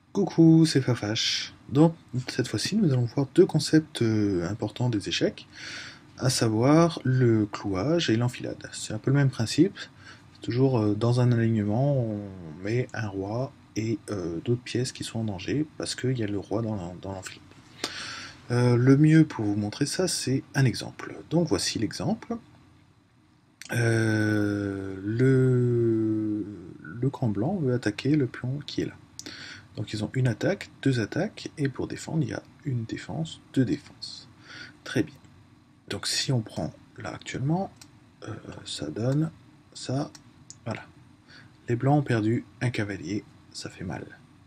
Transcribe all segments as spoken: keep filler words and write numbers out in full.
Coucou, c'est Fafache. Donc, cette fois-ci, nous allons voir deux concepts euh, importants des échecs, à savoir le clouage et l'enfilade. C'est un peu le même principe, c'est toujours euh, dans un alignement, on met un roi et euh, d'autres pièces qui sont en danger, parce qu'il y a le roi dans l'en- dans l'enfilade. Euh, le mieux pour vous montrer ça, c'est un exemple. Donc voici l'exemple. Euh, le... le camp blanc veut attaquer le pion qui est là. Donc ils ont une attaque, deux attaques, et pour défendre, il y a une défense, deux défenses. Très bien. Donc si on prend là actuellement, euh, ça donne ça. Voilà. Les blancs ont perdu un cavalier, ça fait mal.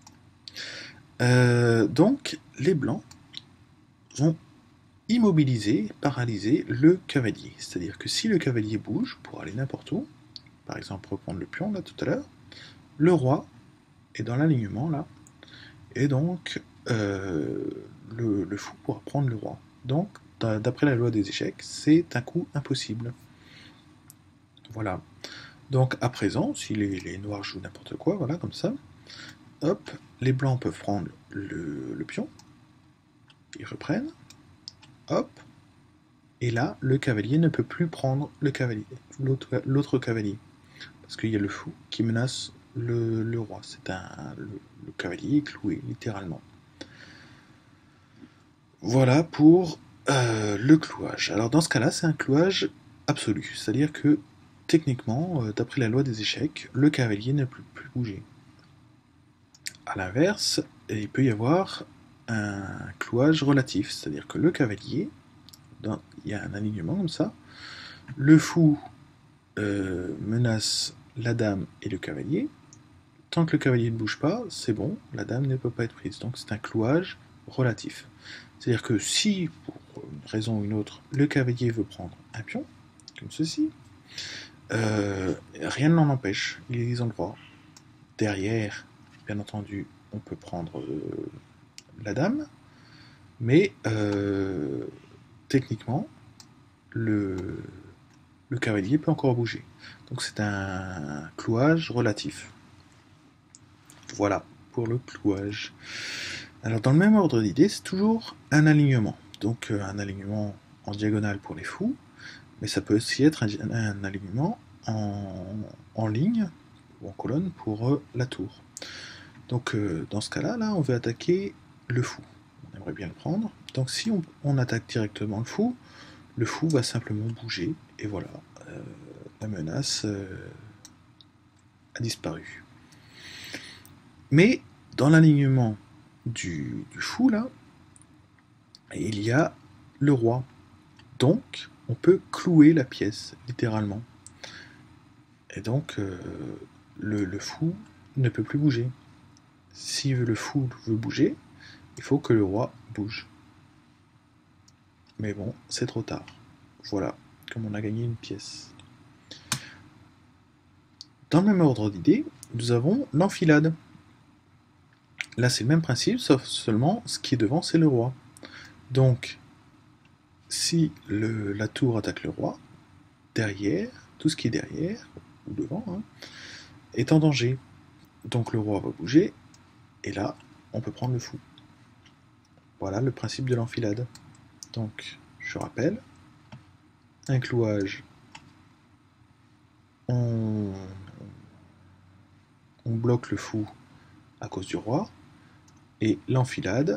Euh, donc les blancs vont immobiliser, paralyser le cavalier. C'est-à-dire que si le cavalier bouge pour aller n'importe où, par exemple reprendre le pion là tout à l'heure, le roi est dans l'alignement là, et donc euh, le, le fou pourra prendre le roi. Donc, d'après la loi des échecs, c'est un coup impossible. Voilà. Donc à présent, si les, les noirs jouent n'importe quoi, voilà, comme ça, hop, les blancs peuvent prendre le, le pion, ils reprennent, hop, et là, le cavalier ne peut plus prendre le cavalier, l'autre cavalier, parce qu'il y a le fou qui menace le, le roi. C'est un le, le cavalier est cloué, littéralement. Voilà pour euh, le clouage. Alors dans ce cas-là, c'est un clouage absolu, c'est-à-dire que techniquement, euh, d'après la loi des échecs, le cavalier ne peut plus bouger. A l'inverse, il peut y avoir un clouage relatif, c'est-à-dire que le cavalier, dans, il y a un alignement comme ça, le fou euh, menace la dame et le cavalier. Tant que le cavalier ne bouge pas, c'est bon, la dame ne peut pas être prise. Donc c'est un clouage relatif. C'est-à-dire que si, pour une raison ou une autre, le cavalier veut prendre un pion, comme ceci, euh, rien ne l'en empêche, ils ont le droit. Derrière, bien entendu, on peut prendre euh, la dame, mais euh, techniquement, le, le cavalier peut encore bouger. Donc c'est un clouage relatif. Voilà pour le clouage. Alors dans le même ordre d'idée, c'est toujours un alignement. Donc euh, un alignement en diagonale pour les fous, mais ça peut aussi être un, un alignement en, en ligne ou en colonne pour euh, la tour. Donc euh, dans ce cas-là, là, on veut attaquer le fou. On aimerait bien le prendre. Donc si on, on attaque directement le fou, le fou va simplement bouger, et voilà, euh, la menace euh, a disparu. Mais dans l'alignement du, du fou, là, il y a le roi. Donc, on peut clouer la pièce, littéralement. Et donc, euh, le, le fou ne peut plus bouger. Si le fou veut bouger, il faut que le roi bouge. Mais bon, c'est trop tard. Voilà, comme on a gagné une pièce. Dans le même ordre d'idée, nous avons l'enfilade. Là, c'est le même principe, sauf seulement ce qui est devant, c'est le roi. Donc, si le, la tour attaque le roi, derrière, tout ce qui est derrière, ou devant, hein, est en danger. Donc le roi va bouger, et là, on peut prendre le fou. Voilà le principe de l'enfilade. Donc, je rappelle, un clouage, on, on bloque le fou à cause du roi, et l'enfilade,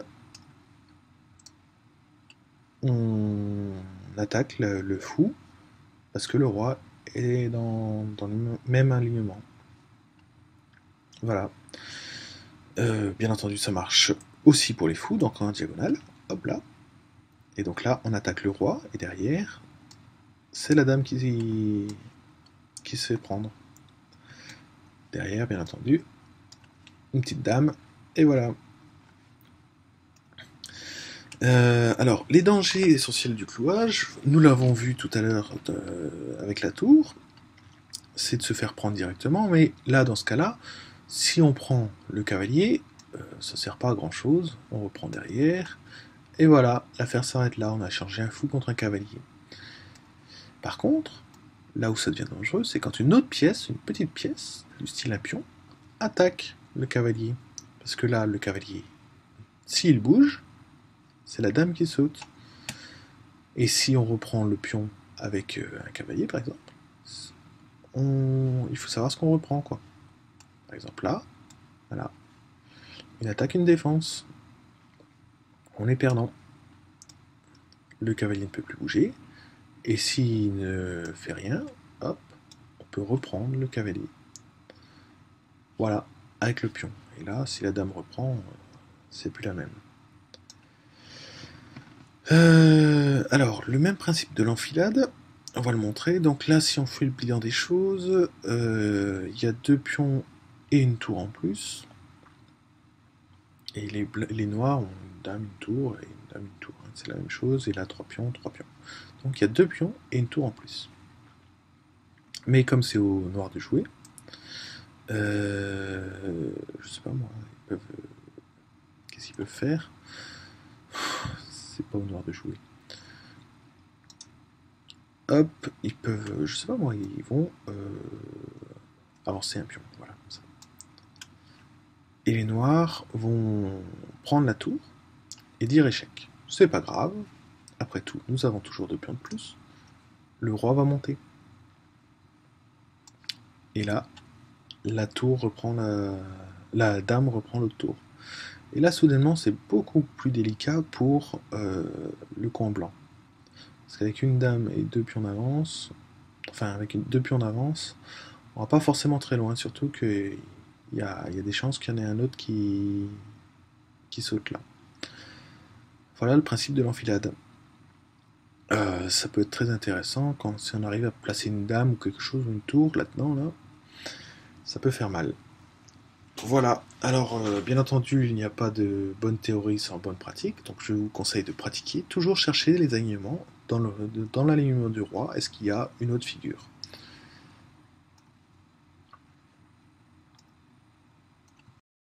on attaque le, le fou parce que le roi est dans, dans le même alignement. Voilà. Euh, bien entendu, ça marche aussi pour les fous, donc en diagonale. Hop là. Et donc là, on attaque le roi, et derrière, c'est la dame qui, qui se fait prendre. Derrière, bien entendu, une petite dame, et voilà. Euh, alors, les dangers essentiels du clouage, nous l'avons vu tout à l'heure avec la tour, c'est de se faire prendre directement, mais là, dans ce cas-là, si on prend le cavalier, euh, ça ne sert pas à grand-chose, on reprend derrière, et voilà, l'affaire s'arrête là, on a changé un fou contre un cavalier. Par contre, là où ça devient dangereux, c'est quand une autre pièce, une petite pièce, du style un pion, attaque le cavalier. Parce que là, le cavalier, s'il bouge, c'est la dame qui saute. Et si on reprend le pion avec euh, un cavalier, par exemple, on... il faut savoir ce qu'on reprend, quoi. Par exemple, là, voilà, une attaque, une défense. On est perdant. Le cavalier ne peut plus bouger. Et s'il ne fait rien, hop, on peut reprendre le cavalier. Voilà, avec le pion. Et là, si la dame reprend, c'est plus la même. Euh, alors, le même principe de l'enfilade, on va le montrer. Donc là, si on fait le bilan des choses, euh, il y a deux pions et une tour en plus. Et les, les noirs ont une dame, une tour, et une dame, une tour. C'est la même chose, et là, trois pions, trois pions. Donc il y a deux pions et une tour en plus. Mais comme c'est au noir de jouer, euh, je sais pas moi, ils peuvent... Qu'est-ce qu'ils peuvent faire? C'est pas au noir de jouer. Hop, ils peuvent, je sais pas moi, ils vont euh, avancer un pion, voilà, comme ça. Et les noirs vont prendre la tour et dire échec. C'est pas grave, après tout, nous avons toujours deux pions de plus. Le roi va monter. Et là, la tour reprend la... la dame reprend l'autre tour. Et là, soudainement, c'est beaucoup plus délicat pour euh, le coin blanc. Parce qu'avec une dame et deux pions d'avance, enfin avec une, deux pions d'avance, on va pas forcément très loin, surtout qu'il y a, y a des chances qu'il y en ait un autre qui, qui saute là. Voilà le principe de l'enfilade. Euh, ça peut être très intéressant quand si on arrive à placer une dame ou quelque chose, une tour là-dedans, là, ça peut faire mal. Voilà, alors euh, bien entendu il n'y a pas de bonne théorie sans bonne pratique, donc je vous conseille de pratiquer, toujours chercher les alignements dans, le, dans l'alignement du roi, est-ce qu'il y a une autre figure.